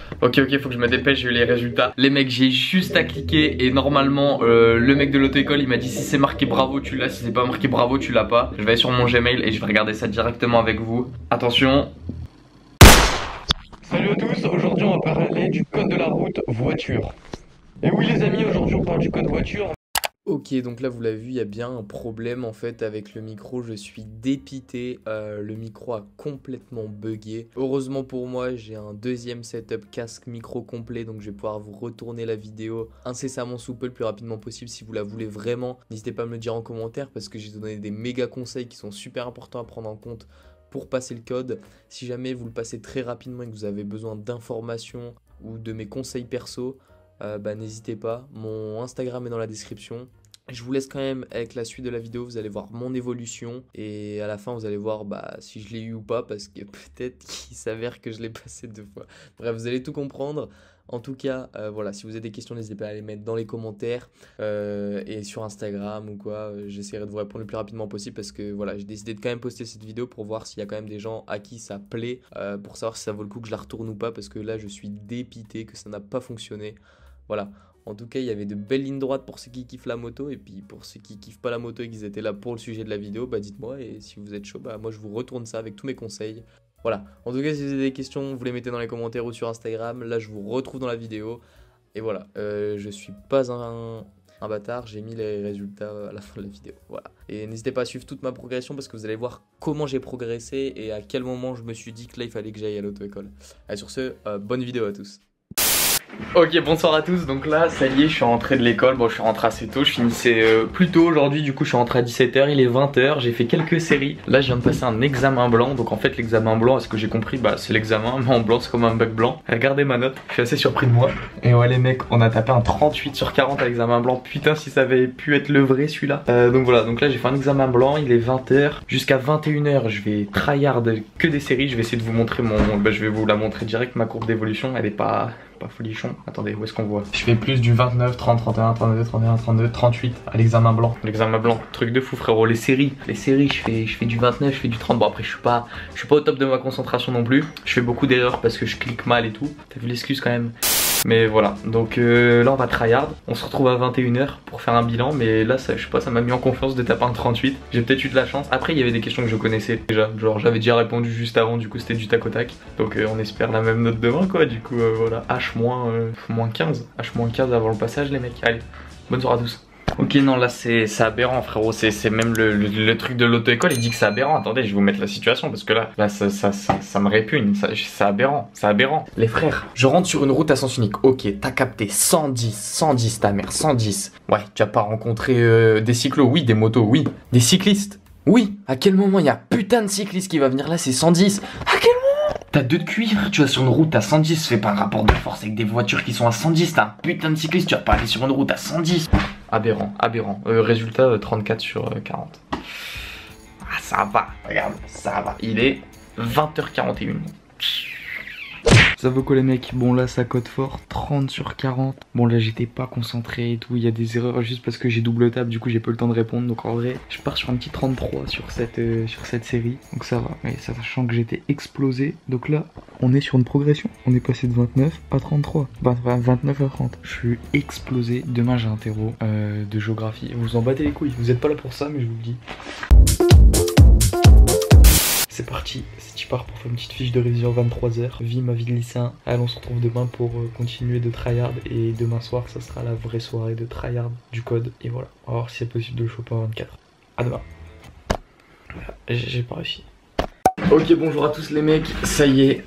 Ok, faut que je me dépêche, j'ai eu les résultats. Les mecs, j'ai juste à cliquer et normalement le mec de l'auto-école il m'a dit si c'est marqué bravo tu l'as, si c'est pas marqué bravo tu l'as pas. Je vais aller sur mon Gmail et je vais regarder ça directement avec vous. Attention. Salut à tous, aujourd'hui on va parler du code de la route voiture. Et oui les amis, aujourd'hui on parle du code voiture. Ok, donc là vous l'avez vu, il y a bien un problème en fait avec le micro, je suis dépité, le micro a complètement bugué. Heureusement pour moi, j'ai un deuxième setup casque micro complet, donc je vais pouvoir vous retourner la vidéo incessamment sous peu le plus rapidement possible si vous la voulez vraiment. N'hésitez pas à me le dire en commentaire parce que j'ai donné des méga conseils qui sont super importants à prendre en compte pour passer le code. Si jamais vous le passez très rapidement et que vous avez besoin d'informations ou de mes conseils perso, n'hésitez pas, mon Instagram est dans la description. Je vous laisse quand même avec la suite de la vidéo, vous allez voir mon évolution et à la fin vous allez voir si je l'ai eu ou pas parce que peut-être qu'il s'avère que je l'ai passé 2 fois. Bref, vous allez tout comprendre. En tout cas, voilà, si vous avez des questions, n'hésitez pas à les mettre dans les commentaires et sur Instagram ou quoi. J'essaierai de vous répondre le plus rapidement possible parce que voilà, j'ai décidé de quand même poster cette vidéo pour voir s'il y a quand même des gens à qui ça plaît, pour savoir si ça vaut le coup que je la retourne ou pas parce que là je suis dépité que ça n'a pas fonctionné. Voilà. En tout cas, il y avait de belles lignes droites pour ceux qui kiffent la moto. Et puis pour ceux qui kiffent pas la moto et qu'ils étaient là pour le sujet de la vidéo, dites-moi. Et si vous êtes chaud, moi je vous retourne ça avec tous mes conseils. Voilà. En tout cas, si vous avez des questions, vous les mettez dans les commentaires ou sur Instagram. Là, je vous retrouve dans la vidéo. Et voilà. Je suis pas un bâtard. J'ai mis les résultats à la fin de la vidéo. Voilà. Et n'hésitez pas à suivre toute ma progression parce que vous allez voir comment j'ai progressé et à quel moment je me suis dit que là, il fallait que j'aille à l'auto-école. Allez, sur ce, bonne vidéo à tous. Ok, bonsoir à tous, donc là ça y est je suis rentré de l'école, bon je suis rentré assez tôt, je finissais plus tôt aujourd'hui, du coup je suis rentré à 17 h, il est 20 h, j'ai fait quelques séries. Là je viens de passer un examen blanc, donc en fait l'examen blanc, à ce que j'ai compris, c'est l'examen, mais en blanc c'est comme un bac blanc. Regardez ma note, je suis assez surpris de moi. Et ouais les mecs, on a tapé un 38 sur 40 à l'examen blanc, putain si ça avait pu être le vrai celui-là. Donc voilà, donc là j'ai fait un examen blanc, il est 20 h, jusqu'à 21 h je vais tryhard que des séries, je vais essayer de vous montrer je vais vous la montrer direct, ma courbe d'évolution, elle est pas folichon. Attendez, où est-ce qu'on voit? Je fais plus du 29, 30, 31, 32, 31, 32, 38 à l'examen blanc. L'examen blanc, truc de fou frérot. Les séries, je fais du 29, je fais du 30. Bon après je suis pas au top de ma concentration non plus. Je fais beaucoup d'erreurs parce que je clique mal et tout. T'as vu l'excuse quand même? Mais voilà, donc là on va tryhard. On se retrouve à 21 h pour faire un bilan. Mais là ça, je sais pas, ça m'a mis en confiance de taper un 38. J'ai peut-être eu de la chance. Après il y avait des questions que je connaissais déjà, genre j'avais déjà répondu juste avant, du coup c'était du tac au tac. Donc on espère la même note demain quoi. Du coup voilà, H-15 avant le passage les mecs. Allez, bonne soirée à tous. Ok non là c'est aberrant frérot, c'est même le truc de l'auto-école, il dit que c'est aberrant. Attendez, je vais vous mettre la situation parce que là ça me répugne, c'est aberrant. Les frères, je rentre sur une route à sens unique, ok, t'as capté 110 ta mère, 110. Ouais, tu as pas rencontré des cyclos, oui, des motos, oui, des cyclistes, oui. À quel moment il y a putain de cycliste qui va venir là, c'est 110. À quel moment? T'as 2 de cuivre, tu vas sur une route à 110, fais pas un rapport de force avec des voitures qui sont à 110, t'as un putain de cycliste, tu vas pas aller sur une route à 110. Aberrant. Résultat 34 sur 40. Ah ça va, regarde, ça va. Il est 20 h 41. Ça vaut quoi les mecs? Bon là ça cote fort, 30 sur 40. Bon là j'étais pas concentré et tout, il y a des erreurs juste parce que j'ai double tap, du coup j'ai pas eu le temps de répondre. Donc en vrai je pars sur un petit 33 sur cette série. Donc ça va, mais sachant que j'étais explosé. Donc là on est sur une progression, on est passé de 29 à 33, 29 à 30. Je suis explosé, demain j'ai un terreau de géographie. Vous en battez les couilles, vous êtes pas là pour ça mais je vous le dis. C'est parti, c'est tu pars pour faire une petite fiche de révision 23 h. Vie ma vie de lycéen. Allez, on se retrouve demain pour continuer de tryhard. Et demain soir, ça sera la vraie soirée de tryhard du code. Et voilà, on va voir si c'est possible de le choper en 24. À demain. Voilà, j'ai pas réussi. Ok, bonjour à tous les mecs, ça y est,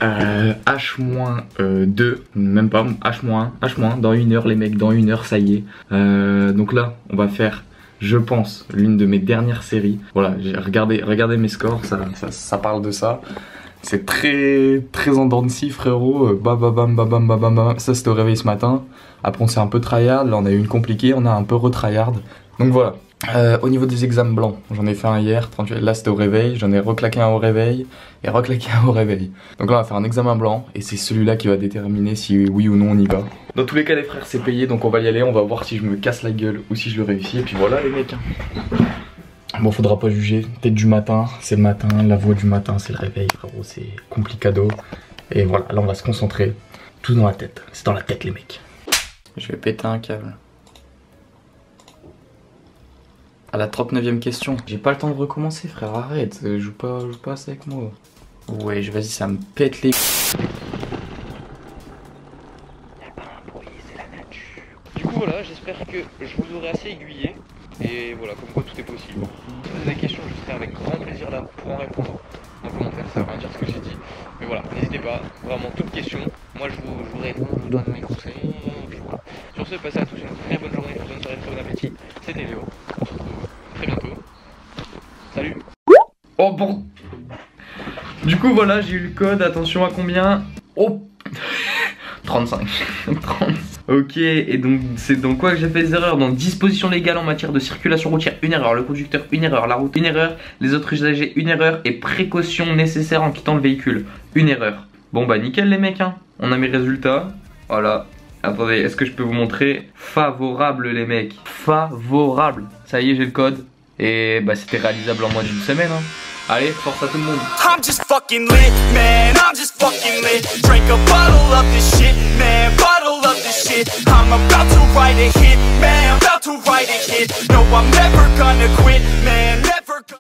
H-2, même pas, H-1, dans 1 heure les mecs, dans 1 heure ça y est. Donc là, on va faire, je pense, l'une de mes dernières séries. Voilà, regardez mes scores, ça parle de ça. C'est très en dents de scie frérot, bam, ça c'était au réveil ce matin. Après on s'est un peu tryhard, là on a eu une compliquée, on a un peu retryhard. Donc voilà. Au niveau des examens blancs, j'en ai fait un hier, 38, là c'était au réveil, j'en ai reclaqué un au réveil et reclaqué un au réveil. Donc là on va faire un examen blanc et c'est celui-là qui va déterminer si oui ou non on y va. Dans tous les cas les frères c'est payé donc on va y aller, on va voir si je me casse la gueule ou si je le réussis et puis voilà les mecs. Bon faudra pas juger, tête du matin, c'est le matin, la voix du matin c'est le réveil frérot, c'est complicado. Et voilà, là on va se concentrer. Tout dans la tête. C'est dans la tête les mecs. Je vais péter un câble. À la 39e question. J'ai pas le temps de recommencer frère, arrête. Joue pas assez avec moi. Ouais, vas-y, ça me pète les... Du coup voilà, j'espère que je vous aurai assez aiguillé. Et voilà, comme quoi tout est possible. Si vous avez des questions, je serai avec grand plaisir là pour en répondre en commentaire, ça veut rien dire ce que j'ai dit. Mais voilà, n'hésitez pas, vraiment toute question. Moi je vous réponds, je vous donne mes conseils. Et puis voilà. Sur ce, passez à tous une très bonne journée, bonne soirée, très bon appétit. C'était Léo, on se retrouve très bientôt. Salut. Oh bon. Du coup voilà, j'ai eu le code, attention à combien? Oh 35. 30. Ok, et donc c'est dans quoi que j'ai fait des erreurs? Dans disposition légale en matière de circulation routière, une erreur, le conducteur, une erreur, la route, une erreur, les autres usagers, une erreur, et précautions nécessaires en quittant le véhicule, une erreur. Bon bah nickel les mecs, hein. On a mes résultats, voilà. Attendez, est-ce que je peux vous montrer? Favorable les mecs, favorable. Ça y est, j'ai le code, et bah c'était réalisable en moins d'une semaine, hein. Allez, force à tout le monde. I'm just fucking lit, man, I'm just fucking lit. Drink a bottle of this shit, man, bottle of this shit. I'm about to write a hit, man, about to write a hit. No, I'm never gonna quit, man, never